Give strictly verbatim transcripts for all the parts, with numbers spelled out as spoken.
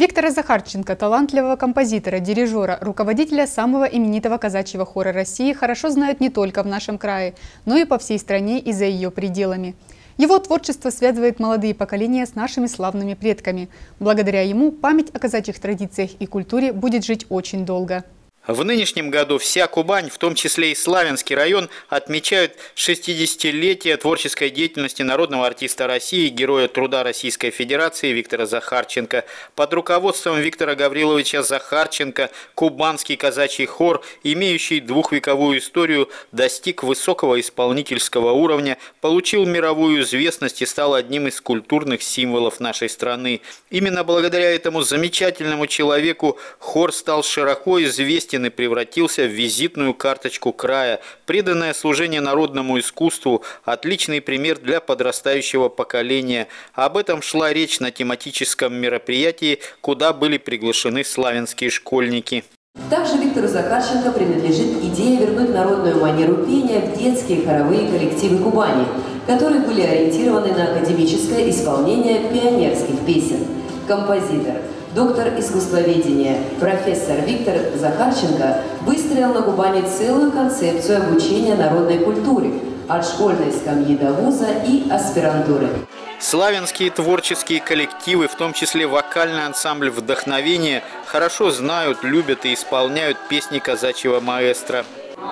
Виктора Захарченко, талантливого композитора, дирижера, руководителя самого именитого казачьего хора России, хорошо знают не только в нашем крае, но и по всей стране и за ее пределами. Его творчество связывает молодые поколения с нашими славными предками. Благодаря ему память о казачьих традициях и культуре будет жить очень долго. В нынешнем году вся Кубань, в том числе и Славянский район, отмечают шестидесятилетие творческой деятельности народного артиста России, героя труда Российской Федерации Виктора Захарченко. Под руководством Виктора Гавриловича Захарченко кубанский казачий хор, имеющий двухвековую историю, достиг высокого исполнительского уровня, получил мировую известность и стал одним из культурных символов нашей страны. Именно благодаря этому замечательному человеку хор стал широко известен и превратился в визитную карточку края. Преданное служение народному искусству – отличный пример для подрастающего поколения. Об этом шла речь на тематическом мероприятии, куда были приглашены славянские школьники. Также Виктору Захарченко принадлежит идея вернуть народную манеру пения в детские хоровые коллективы Кубани, которые были ориентированы на академическое исполнение пионерских песен. Композитор, доктор искусствоведения, профессор Виктор Захарченко выстроил на Кубани целую концепцию обучения народной культуре от школьной скамьи до вуза и аспирантуры. Славянские творческие коллективы, в том числе вокальный ансамбль «Вдохновение», хорошо знают, любят и исполняют песни казачьего маэстро.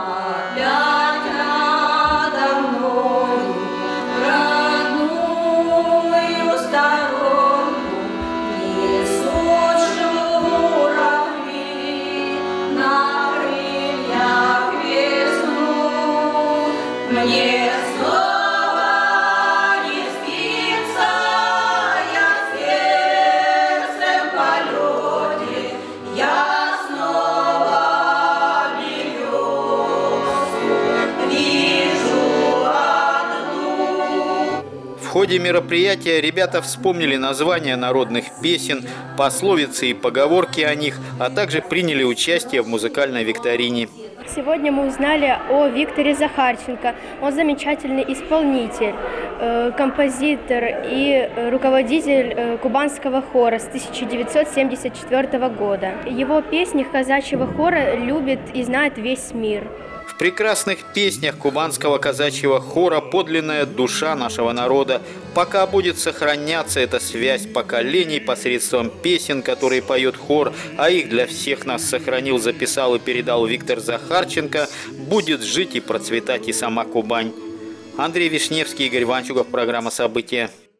Мне снова не спится, я сердцем в полете, я снова березу, вижу одну. В ходе мероприятия ребята вспомнили названия народных песен, пословицы и поговорки о них, а также приняли участие в музыкальной викторине. Сегодня мы узнали о Викторе Захарченко. Он замечательный исполнитель, композитор и руководитель кубанского хора с тысяча девятьсот семьдесят четвёртого года. Его песни казачьего хора любит и знает весь мир. В прекрасных песнях кубанского казачьего хора подлинная душа нашего народа. Пока будет сохраняться эта связь поколений посредством песен, которые поет хор, а их для всех нас сохранил, записал и передал Виктор Захарченко, будет жить и процветать и сама Кубань. Андрей Вишневский, Игорь Ванчугов, программа «События».